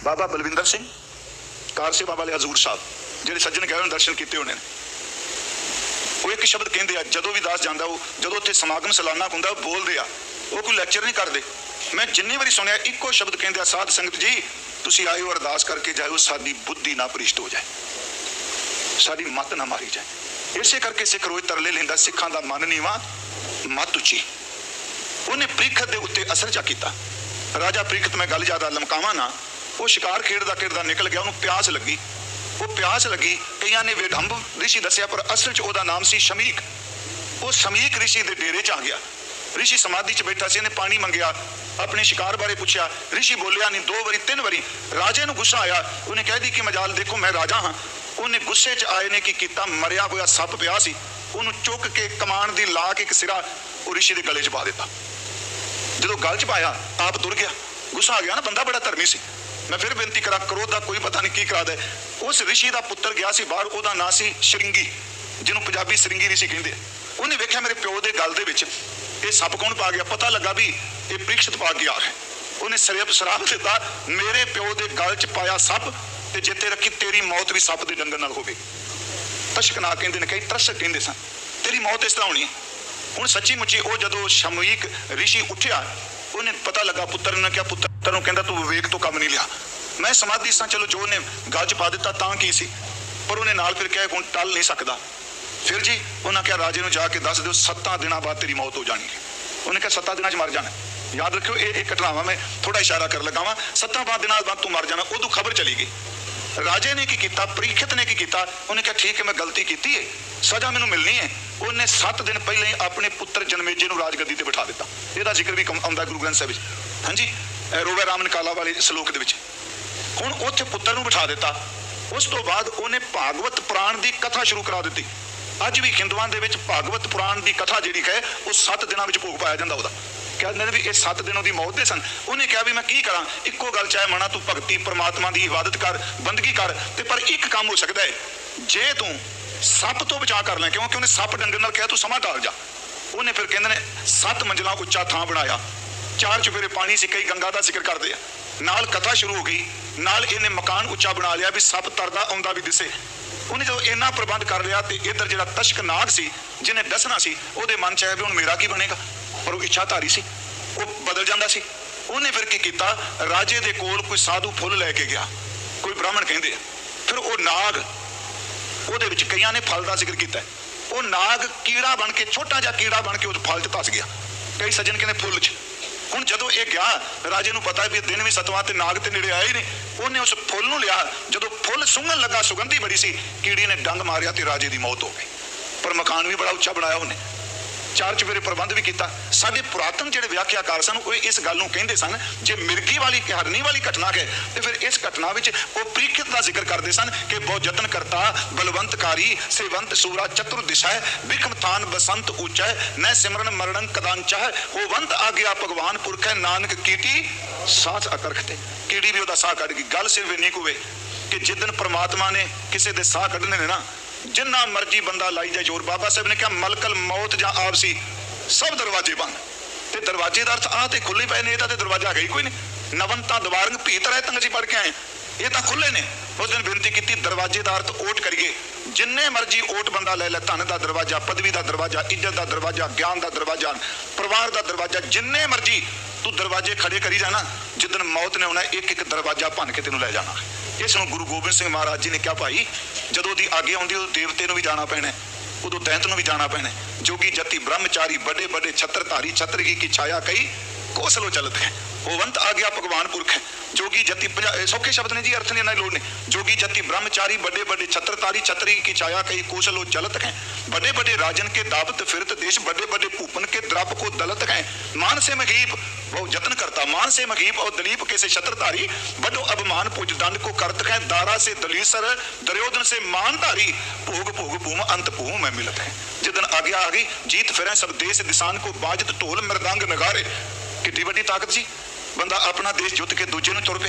बाबा Balwinder Singh car सेवा वाले हजूर साहब ਜਿਹੜੇ सज्जन कह रहे दर्शन किए होने वो एक शब्द कहते हैं जो भी दास जाता वो जो उत्थे समागम सालाना होंगे बोलते वो कोई लैक्चर नहीं करते। मैं जिन्नी बारी सुनिया इको शब्द कहते साध संगत जी तुसी आयो अरदास करके जाओ साडी बुद्धि ना भ्रिष्ट हो जाए, साडी मत ना मारी जाए। इसे करके सिख रोज तरले लेंदा सिखां दा मन नीवा मत उची। उन्हें प्रीखत के उत्ते असर चा किया। राजा प्रीखत मैं गल ज्यादा लमकावा ना, वो शिकार खेडदा खेडदा निकल गया, उन्होंने प्यास लगी। वो प्यास लगी कईयां ने वेदम्ब ऋषि दसिया पर असल च ओदा नाम सी शमीक। वो शमीक ऋषि दे डेरे च आ गया। ऋषि समाधि च बैठा सी, इन्हें पानी मंगया, अपने शिकार बारे पूछा। ऋषि बोलिया नहीं, 2 बारी 3 बारी। राजे नूं गुस्सा आया, उन्हें कह दी कि मजाल देखो मैं राजा हाँ। उन्हें गुस्से च आए ने की कीता, मरिया होया सप पिया सी, उन्होंने चुक के कमान दी ला के एक सिरा वो ऋषि के गले च पा दिता। जो गल च पाया आप तुर गया। गुस्सा आ गया ना, बंदा बड़ा धर्मी सी। मैं फिर बेनती करा, क्रोध का कोई पता नहीं की करा दे। उस ऋषि का पुत्र गया सी बाहर, ओदा नाम सी श्रृंगी, जिन्हों पंजाबी श्रृंगी ऋषि कहते। उन्हें वेख्या मेरे प्यो के गल दे विच ये सप कौन पा गया, पता लगा भी ये परीक्षित पा गया है। उन्हें श्राप दिता, मेरे प्यो के गल च पाया सप ते जिते रखी तेरी मौत भी सप के डंगर नाल होवे। तशकना कहते हैं, कई तरसक कहते सन, तेरी मौत इस तरह होनी है। हुण सच्ची मुची वो जदों शमीक ऋषि उठिया, उन्हें पता लगा, पुत्र ने क्या, पुत्र नूं कहंदा तू विवेक तो कम नहीं लिया, मैं समाधि सा। चलो जो उन्हें गल च पा दिता तां की सी, पर उन्हें नाल फिर कहा हुण टल नहीं सकदा। फिर जी उन्हें क्या राजे नूं जाके दस दिओ 7 दिनों बाद तेरी मौत हो जानी है। उन्हें कहा 7 दिनों च मर जाना। याद रखियो ये घटनावां मैं थोड़ा इशारा कर लगा वा, 7 दिनों बाद तू मर जाना। उदों खबर चली गई। राजे ने की किया, परीक्षित ने की किया, उन्हें कहा ठीक है मैं गलती की है, सजा मैनूं मिलनी है। उन्हें 7 दिन पहले ही अपने पुत्र जनमेजे नूं राजगद्दी ते बिठा दिता। इसका जिक्र भी आउंदा गुरु ग्रंथ साहिब। हाँ जी, रोवे राम निकाला वाले सलोक दे विच। हुण उत्थे पुत्र नूं बिठा दिता। उस तो बाद उन्हें भागवत पुराण की कथा शुरू करा दी। अज भी हिंदुआं दे विच भागवत पुराण की कथा जिहड़ी है वो 7 दिनों में भोग पाया जाता। वह कहते भी ये 7 दिनों की मौत दे सन। उन्हें कहा भी मैं की करा, इक्को गल चाहे मना तू भगती परमात्मा की इबादत कर, बंदगी कर, ते पर एक काम हो सकता है, जे तू सप तो बचा कर लें, क्योंकि उन्हें सप डंगर नाल कहा तू समा टाल जा। उन्हें फिर कहते हैं 7 मंजिला उच्चा थां बनाया, 4 चुफेरे पानी सी, कई गंगा का जिक्र करते हैं, नाल कथा शुरू हो गई, नाल इन्हें मकान उच्चा बना लिया भी सप तरदा आउंदा भी दिसे। उन्हें जो इन्ना प्रबंध कर लिया तो इधर जो तशक नाग सी जिन्हें दसना सी, वो मन चाहे भी हुण मेरा की बनेगा, पर वो इच्छाधारी सी, वो बदल जाता सी। उन्हें फिर की किया, राजे दे कोल कोई साधु फुल लैके गया, कोई ब्राह्मण कहते हैं। फिर वो नाग वो कई ने फल का जिक्र किया, वो नाग कीड़ा बन के, छोटा जा कीड़ा बन के उस फल च धस गया। कई सज्जन कहते फुल च। हुण जदों ये गया, राजे नूं पता भी दिन भी 7वां ते नाग ते नेड़े आए नहीं, उन्हें उस फुल नूं लिया। जदों फुल सुंघन लगा, सुगंधी बड़ी सी, कीड़ी ने डंग मारिया ते राजे की मौत हो गई। पर मकान भी बड़ा उच्चा बनाया उन्हें, 4 चुफेरे प्रबंध भी किया। साडे पुरातन जिहड़े व्याख्याकार सन वो इस गल नूं कहंदे सन, जे मिर्गी वाली हरनी वाली घटना है तो फिर इस घटना विच वो परीक्षित का जिक्र करते सन कि बहुत जतन करता, बलवंतकारी, सेवंत सूरा, चतुर दिशा, बिखम थान बसंत ऊंचा, न सिमरन मरणन कदांचा, होवंत आ गया भगवान पुरख, नानक कीटी सांस अकरखते। कीड़ी भी वह साह कढ़ गई। गल सिर्फ इन्नी कुए कि जिदन परमात्मा ने किसी के साह कढ़ने ने ना, जिन्ना मर्जी बंदा लाई जाए जोर, बाबा साहब ने कहा मलकल मौत जा आपसी सब दरवाजे बंद। ते दरवाजे का अर्थ आ ते खुले पे ने, ये तो दरवाजा है ही कोई नहीं। नवंता दवारंग भीतर है तंग असीं पढ़ के आए, ये तो खुले ने। उस दिन बेनती की दरवाजे का अर्थ ओट करिए, जिन्ने मर्जी ओट बंदा ले लै, धन का दरवाजा, पदवी का दरवाजा, इज्जत का दरवाजा, ज्ञान का दरवाजा, परिवार का दरवाजा, जिन्ने मर्जी तू दरवाजे खड़े करी जाना, जिदन मौत ने आना एक एक दरवाजा भन के तेनों लै जाना है। इस गुरु गोबिंद सिंह महाराज जी ने क्या भाई, जदों दी आगे आउंदी उदों देवते नूं भी जाना पैना, उदों दैंत नूं भी जाना पैना। जोगी जति ब्रह्मचारी बड़े बड़े छत्रधारी, छत्र की छाया कई कोसलो चलत है, होवंत आ गया भगवान पुरख है। जोगी जति सौखे शब्द ने जी, अर्थ ने लोड़ ने। जोगी जति ब्रह्मचारी बड़े बड़े छत्रधारी, छत्री की छाया कई कोसलो चलत है। बड़े बड़े राजन के दावत फिरत देश, बड़े बड़े भूपन के द्रप को दलत है। मान से मगीप वो जतन करता, मान से मगीप और दलीप के से छत्रधारी, बड़ो अभिमान पुज दंड को करत है। दारा से दलीसर दुर्योधन से मानधारी, भोग भोग भूम अंत भूम में मिलत है। जिदन आज्ञा आ गई, जीत फिर सब देश दिसान को, बाजत ढोल मृदंग नगारे। कितनी बड़ी ताकत सी, बंदा अपना देश जुत के दूजे नूं तुर पिया।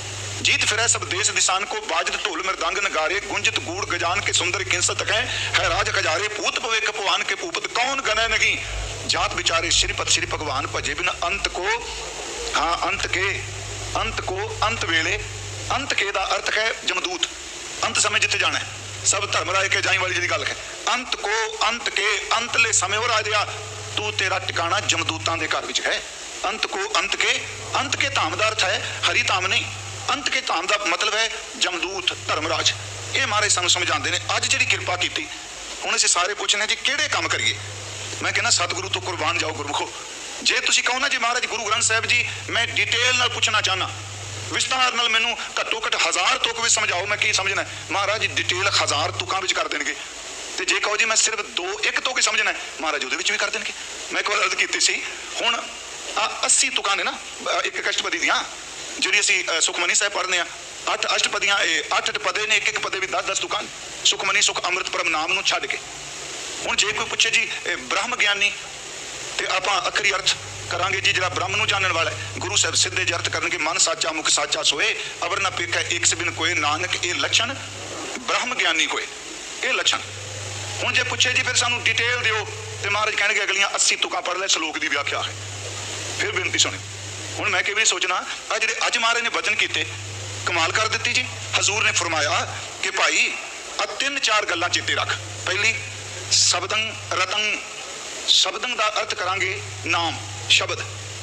जीत फिर सब देश दिसान को, बाजत ढोल मृदंग नगारे, गुंजित गूढ़ गजान के सुंदर किंसत है राज खजारे, पूत पवेक पवान के पूपत कौन गने नहीं, जात बिचारे श्रीपत श्री भगवान भजे बिन अंत को, हाँ अंत के अंत को अंत वेले अंत के दा अर्थ है जमदूत, अंत समय जिथे जाना है, सब धर्म राय के जाई वाली जी गल है। अंत को अंत के अंतले समय हो राजा तू तेरा टिकाणा जमदूतां दे घर विच है। अंत को अंत के धाम का अर्थ है हरि धाम नहीं, अंत के धाम का मतलब है जमदूत धर्मराज। ये महाराज सानू समझाते हैं। अज जी किरपा की हुण असीं सारे पुछने जी किहड़े काम करिए। मैं कहना सतगुरु तो कुरबान जाओ गुरमुखो। जे तुसीं कहो ना जी महाराज गुरु ग्रंथ साहिब जी मैं डिटेल नाल पुछना चाहना, विस्तार नाल मैनू घट्टो घट 1000 तुक भी समझाओ, मैं की समझना है, महाराज डिटेल 1000 तुकां विच कर देणगे। ते जे कहो जी मैं सिर्फ 2-1 तुक ही समझना है, महाराज उहदे विच भी कर देणगे। मैं एक बार अर्ज कीती सी, हुण 80 तुकां ने ना एक अष्टपदी दियां जिहड़ी असीं सुखमनी साहिब पढ़ने आ, 8 अष्टपदियां 8 पदे ने, एक पदे भी 10-10 तुकां सुखमनी सुख अमृत परम नाम नूं छड्ड के। हुण जे कोई पुछे जी ब्रह्म ज्ञानी ते आपां अखरी अर्थ करांगे जी जिहड़ा ब्रह्म नूं जानण वाला है। गुरु साहिब सीधे जे अर्थ करनगे मन साचा मुख साचा सोए अवर ना पेखै एक से बिन कोई नानक ये लक्षण ब्रह्म ज्ञानी होए, ये लक्षण। हुण जे पुछे जी फिर सानू डिटेल दिओ ते महाराज कहणगे अगलियां 80 तुकां पढ़ ले श्लोक दी व्याख्या है। फिर बेनती सुनी। हुण मैं कई वारी सोचना आ जिहड़े अज महाराज ने वचन कीते कमाल कर दित्ती जी। हजूर ने फरमाया कि भाई आ 3-4 गल्लां चेते रख। पहली शब्दं रतन, शब्दं दा अर्थ करांगे नाम शब्द,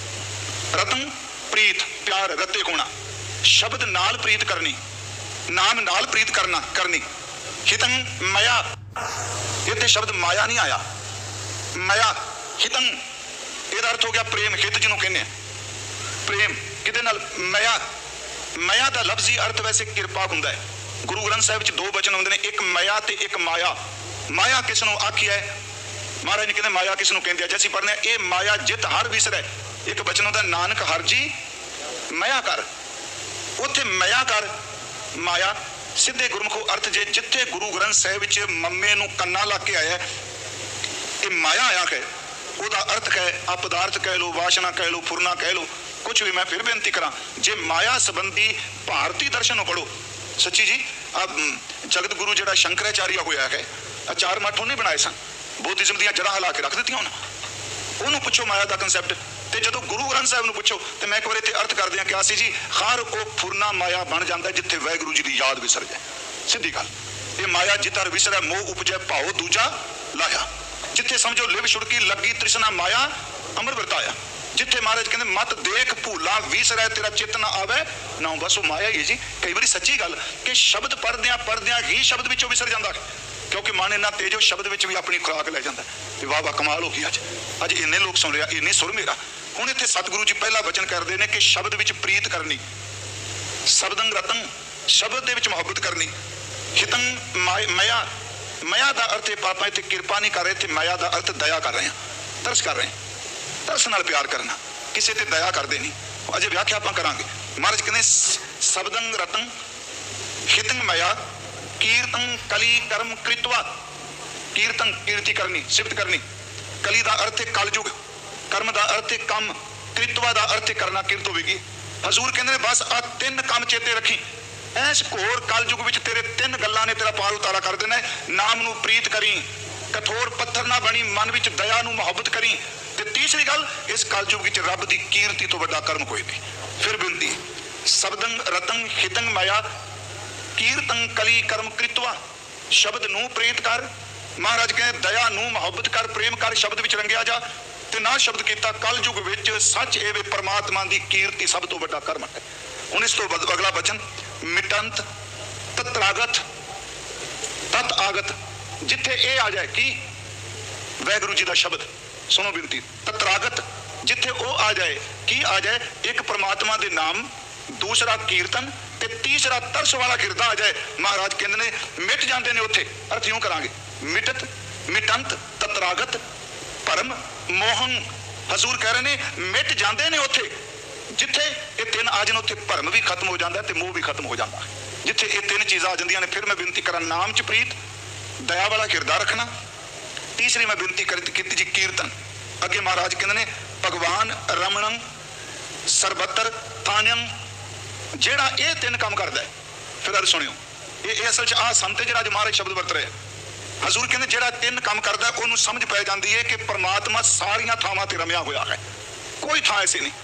रतन प्रीत प्यार रते होना, शब्द नाल प्रीत करनी, नाम नाल प्रीत करनी। हितं माया, इत्थे शब्द माया नहीं आया, माया हितं इहदा अर्थ हो गया प्रेम, हित जिन्हों कहने प्रेम किहदे नाल माया। माया का लफ्जी अर्थ वैसे किरपा हुंदा है। गुरु ग्रंथ साहिब च 2 वचन हुंदे ने, एक माया ते एक माया। माया किस नूं आखी है, महाराज जी कहते माया किस नूं कहंदे आ। जैसे पढ़ने ये माया जित हर विसरै, एक वचन होता नानक हर जी माया कर, उत्थे माया कर माया सीधे गुरमुखो अर्थ जे जिथे गुरु ग्रंथ साहिब च मम्मे नूं कन्ना ला के आया ये माया आया है, ਉਹਦਾ अर्थ कह अपदार्थ कह लो, वासना कह लो, फुरना कह लो, कुछ भी। मैं फिर बेनती करा जे माया संबंधी भारतीय दर्शन पढ़ो। सच्ची जी जगत गुरु जो शंकराचार्य होया है, 4 मठ उन्हें बनाए सन, बौद्धिज्म दी जड़ा हिला के रख दित्तियां उन्होंने। पुछो माया का कंसैप्ट तो जो गुरु ग्रंथ साहिब नूं पुछो तो मैं एक बार इत्थे अर्थ करदियां क्या सी जी, हर वो फुरना माया बन जाता है जिथे वाहिगुरू जी की याद विसर जाए। सीधी गल ये माया जितर विसरै मोह उपजै भाओ दूजा लाया, जिथे समझो लिव छुड़की लगी तृष्णा माया अमर वरताया। जिथे महाराज कहते मत देख भूला विसरै तेरा चित ना आवे ना, बस वो माया ही है जी। कई बार सच्ची गल कि शब्द पढ़द्या ही शब्द विचों विसर जाता है, क्योंकि मन इन्ना तेज हो शब्द विच भी अपनी खुराक लै जाता है। वाह वाह कमाल हो गई। अज इन्ने लोग सुन रहे, इन्नी सुर मेरा। हुण इत्थे सतगुरु जी पहला वचन करते हैं कि शब्द विच प्रीत करनी, शब्दं रतन शब्द दे विच मुहब्बत करनी, हितं माया माया का अर्थ पापा इत्थे किरपा नहीं कर रहे, इत्थे माया का अर्थ दया कर रहे हैं, तरस कर रहे हैं, तरस नाल प्यार करना, किसी ते दया करते नहीं। अजे व्याख्या आपां करांगे। महाराज कहते शब्दं रतन हितं माया कीर्तन कली कर्म कृतवा, कीर्तन कीर्ति करनी सिफत करनी, कली का अर्थ है कलयुग, कर्म का अर्थ है कम, कृतवा का अर्थ है करना किरत होगी। हजूर कहते हैं बस आ 3 काम चेते रखी, इस घोर कलयुग विच तेरे 3 गल्लां ने तेरा पार उतारा कर देना है। नाम नूं प्रीत करी, कठोर पत्थर ना बनी, मन विच दया नूं मुहब्बत करी, ते तीसरी गल इस कलयुग विच रब की कीर्ति तो वड्डा कर्म कोई नहीं। फिर बिनती शब्दं रतन हितं माया कीर्तन कली कर्म कृतवा, शब्द नूं प्रीत कर, महाराज कहते दया नूं मुहब्बत कर, प्रेम कर, शब्द विच रंगिया जा ते ना शब्द कीता। कल युग विच सच एवे परमात्मा की कीर्ति सब तो वड्डा कर्म है। हुण इस तो अगला वचन मिटंत तत्रागत तत आगत, जिथे ए आ जाए कि वाहिगुरू जी का शब्द सुनो बिनती, तत्रागत जिथे ओ आ जाए कि आ जाए, एक परमात्मा के नाम, दूसरा कीर्तन ते तीसरा तरस वाला गिरदा आ जाए। महाराज कहते ने मिट जाते हैं उत्थे। अर्थ यूं करांगे मिटत मिटंत तत्रागत परम मोहन। हजूर कह रहे हैं मिट जाते हैं उत्थे जिथे ये 3 आ जाए, उत्थे भरम भी खत्म हो जाता है ते मोह भी खत्म हो जाता है। जिथे ये 3 चीज़ां आ जांदियां ने। फिर मैं बिनती करा नाम च प्रीत, दया वाला किरदा रखना, तीसरी मैं बिनती की जी कीर्तन। अगे महाराज कहते ने भगवान रमणं सरबतर थान्यं, जेड़ा ये 3 काम करता है। फिर अर्थ सुनियो ये असल च आ संत जिहड़ा महाराज शब्द वरत रहे हजूर कहते जेड़ा 3 काम करता है उन्होंने समझ पै जाती है कि परमात्मा सारिया थावां ते रमिया होया है, कोई थां ऐसी नहीं।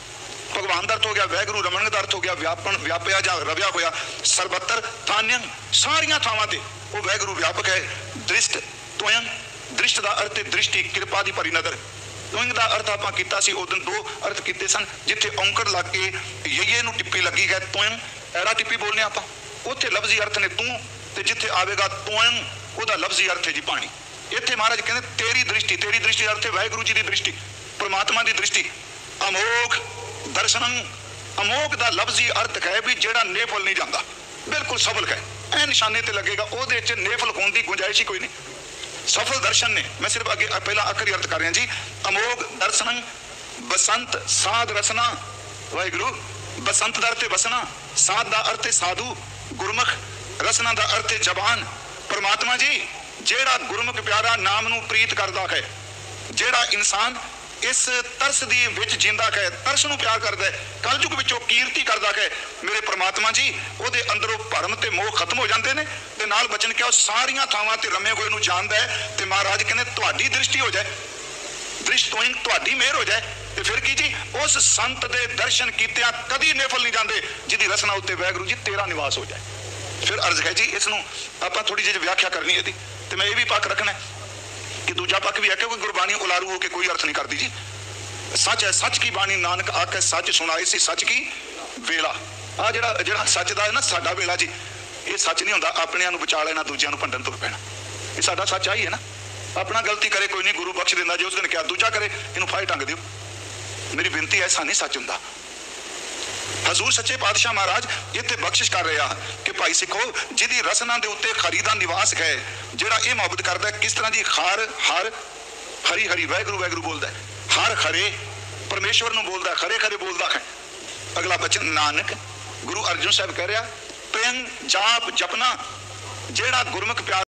ਭਗਵਾਨ ਦਾ ਅਰਥ ਹੋ ਗਿਆ ਵੈਗੁਰੂ, ਰਮਨ ਦਾ ਅਰਥ ਹੋ ਗਿਆ ਵਿਆਪਨ, ਵਿਆਪਿਆ ਜਾਂ ਰਵਿਆ ਹੋਇਆ। ਸਰਬੱਤਰ ਥਾਨਯੰ, ਸਾਰੀਆਂ ਥਾਵਾਂ ਤੇ ਉਹ ਵੈਗੁਰੂ ਵਿਆਪਕ ਹੈ। ਦ੍ਰਿਸ਼ਟ ਤੋਯੰ, ਦ੍ਰਿਸ਼ਟ ਦਾ ਅਰਥ ਹੈ ਦ੍ਰਿਸ਼ਟੀ, ਕਿਰਪਾ ਦੀ ਭਰੀ ਨਜ਼ਰ। ਤੋਇੰਗ ਦਾ ਅਰਥ ਆਪਾਂ ਕੀਤਾ ਸੀ ਉਸ ਦਿਨ, ਦੋ ਅਰਥ ਕੀਤੇ ਸਨ। ਜਿੱਥੇ ਔਂਕੜ ਲੱਗ ਕੇ ਯਈਏ ਨੂੰ ਟਿੱਪੀ ਲੱਗੀ ਹੈ ਤੋਇੰਗ, ਐਰਾ ਟਿੱਪੀ ਬੋਲਨੇ ਆਪਾਂ, ਉੱਥੇ ਲਫ਼ਜ਼ੀ ਅਰਥ ਨੇ ਤੂੰ, ਤੇ ਜਿੱਥੇ ਆਵੇਗਾ ਤੋਇੰਗ ਉਹਦਾ ਲਫ਼ਜ਼ੀ ਅਰਥ ਹੈ ਜੀ ਪਾਣੀ। ਇੱਥੇ ਮਹਾਰਾਜ ਕਹਿੰਦੇ ਤੇਰੀ ਦ੍ਰਿਸ਼ਟੀ, ਤੇਰੀ ਦ੍ਰਿਸ਼ਟੀ ਦਾ ਅਰਥ ਹੈ ਵਾਹਿਗੁਰੂ ਜੀ ਦੀ ਦ੍ਰਿਸ਼ਟੀ, ਪਰਮਾਤਮਾ ਦੀ ਦ੍ਰਿਸ਼ਟੀ। ਅਮੋਘ ਦਰਸ਼ਨੰ, ਅਮੋਘ ਦਾ ਲਫ਼ਜ਼ੀ ਅਰਥ ਹੈ ਵੀ ਜਿਹੜਾ ਨੇਫਲ ਨਹੀਂ ਜਾਂਦਾ, ਬਿਲਕੁਲ ਸਫਲ ਹੈ, ਐ ਨਿਸ਼ਾਨੇ ਤੇ ਲੱਗੇਗਾ, ਉਹਦੇ 'ਚ ਨੇਫਲ ਹੋਣ ਦੀ ਗੁੰਜਾਇਸ਼ ਹੀ ਕੋਈ ਨਹੀਂ। ਸਫਲ ਦਰਸ਼ਨ ਨੇ। ਮੈਂ ਸਿਰਫ ਅੱਗੇ ਪਹਿਲਾਂ ਆਖਰੀ ਅਰਥ ਕਰ ਰਿਹਾ ਜੀ। ਅਮੋਘ ਦਰਸ਼ਨੰ ਬਸੰਤ ਸਾਧ ਰਸਨਾ, ਵਾਹਿਗੁਰੂ ਬਸੰਤ ਦਾ ਅਰਥ ਹੈ ਵਸਣਾ, ਸਾਧ ਦਾ ਅਰਥ ਹੈ ਸਾਧੂ ਗੁਰਮੁਖ, ਰਸਨਾ ਦਾ ਅਰਥ ਹੈ ਜ਼ਬਾਨ। ਪਰਮਾਤਮਾ ਜੀ ਜਿਹੜਾ ਗੁਰਮੁਖ ਪਿਆਰਾ ਨਾਮ ਨੂੰ ਪ੍ਰੀਤ ਕਰਦਾ ਹੈ, ਜਿਹੜਾ ਇਨਸਾਨ ਇਸ ਤਰਸ ਦੀ ਵਿੱਚ ਜਿੰਦਾ ਹੈ, ਤਰਸ ਨੂੰ ਪਿਆਰ ਕਰਦਾ ਹੈ, ਕਲਯੁਗ ਵਿੱਚੋਂ ਕੀਰਤੀ ਕਰਦਾ ਹੈ, ਮੇਰੇ ਪਰਮਾਤਮਾ ਜੀ ਉਹਦੇ ਅੰਦਰੋਂ ਭਰਮ ਤੇ ਮੋਹ ਖਤਮ ਹੋ ਜਾਂਦੇ ਨੇ। ਤੇ ਨਾਲ ਬਚਨ ਕਿਹਾ ਉਹ ਸਾਰੀਆਂ ਥਾਵਾਂ ਤੇ ਰਮੇ ਹੋਏ ਨੂੰ ਜਾਣਦਾ ਹੈ। ਤੇ ਮਹਾਰਾਜ ਕਹਿੰਦੇ ਤੁਹਾਡੀ ਦ੍ਰਿਸ਼ਟੀ ਹੋ ਜਾਏ, ਦ੍ਰਿਸ਼ਟ ਤੋਂ ਹੀ ਤੁਹਾਡੀ ਮਿਹਰ ਹੋ ਜਾਏ, ਤੇ ਫਿਰ ਕੀ ਜੀ, ਉਸ ਸੰਤ ਦੇ ਦਰਸ਼ਨ ਕੀਤਿਆਂ ਕਦੀ ਨੇਫਲ ਨਹੀਂ ਜਾਂਦੇ ਜਿਹਦੀ ਰਸਨਾ ਉੱਤੇ ਵਾਹਿਗੁਰੂ ਜੀ ਤੇਰਾ ਨਿਵਾਸ ਹੋ ਜਾਏ। ਫਿਰ ਅਰਜ਼ ਹੈ ਜੀ, ਇਸ ਨੂੰ ਆਪਾਂ ਥੋੜੀ ਜਿਹੀ ਵਿਆਖਿਆ ਕਰਨੀ ਇਹਦੀ, ਤੇ ਮੈਂ ਇਹ ਵੀ ਪੱਖ ਰੱਖਣਾ ਕਿ ਦੂਜਾ ਪੱਖ ਵੀ ਹੈ ਕਿ ਕੋਈ ਗੁਰਬਾਣੀ ਉਲਾਰੂ ਹੋ ਕੇ ਕੋਈ ਅਰਥ ਨਹੀਂ ਕਰਦੀ ਜੀ। ਸੱਚ ਹੈ, ਸੱਚ ਕੀ ਬਾਣੀ ਨਾਨਕ ਆਖੇ ਸੱਚ ਸੁਣਾਏ ਸੀ, ਸੱਚ ਕੀ ਵੇਲਾ। ਆ ਜਿਹੜਾ ਸੱਚ ਦਾ ਹੈ ਨਾ ਸਾਡਾ ਵੇਲਾ ਜੀ, ਇਹ ਸੱਚ ਨਹੀਂ ਹੁੰਦਾ ਆਪਣਿਆਂ ਨੂੰ ਬਚਾ ਲੈਣਾ, ਦੂਜਿਆਂ ਨੂੰ ਭੰਡਣ ਤੁਰ ਪੈਣਾ। ਇਹ ਸਾਡਾ ਸੱਚ ਆਹੀ ਹੈ ਨਾ। ਆਪਣਾ ਗਲਤੀ ਕਰੇ ਕੋਈ ਨਹੀਂ, ਗੁਰੂ ਬਖਸ਼ ਦਿੰਦਾ ਜੇ ਉਸ ਦਿਨ ਕਿਹਾ, ਦੂਜਾ ਕਰੇ ਇਹਨੂੰ ਫਾਹੇ ਟੰਗ ਦਿਓ। ਮੇਰੀ ਬੇਨਤੀ ਐਸਾ ਨਹੀਂ ਸੱਚ ਹੁੰਦਾ। ਹਜ਼ੂਰ ਸੱਚੇ ਪਾਤਸ਼ਾਹ ਮਹਾਰਾਜ ਇੱਥੇ ਬਖਸ਼ਿਸ਼ ਕਰ ਰਿਹਾ ਕਿ ਭਾਈ ਸਿੱਖੋ ਜਿਹਦੀ ਰਸਨਾ ਦੇ ਉੱਤੇ ਖਰੀ ਦਾ ਨਿਵਾਸ ਹੈ, ਜਿਹੜਾ ਇਹ ਮੁਹੱਬਤ ਕਰਦਾ, ਕਿਸ ਤਰ੍ਹਾਂ ਜੀ, ਹਰ ਹਰ ਹਰੀ ਹਰੀ ਵਾਹਿਗੁਰੂ ਵਾਹਿਗੁਰੂ ਬੋਲਦਾ, ਹਰ ਖਰੇ ਪਰਮੇਸ਼ਵਰ ਨੂੰ ਬੋਲਦਾ, ਖਰੇ ਖਰੇ ਬੋਲਦਾ ਹੈ। ਅਗਲਾ ਬਚਨ ਨਾਨਕ ਗੁਰੂ ਅਰਜਨ ਸਾਹਿਬ ਕਹਿ ਰਿਹਾ, ਪ੍ਰੇਮ ਜਾਪ ਜਪਨਾ, ਜਿਹੜਾ ਗੁਰਮੁਖ ਪਿਆਰ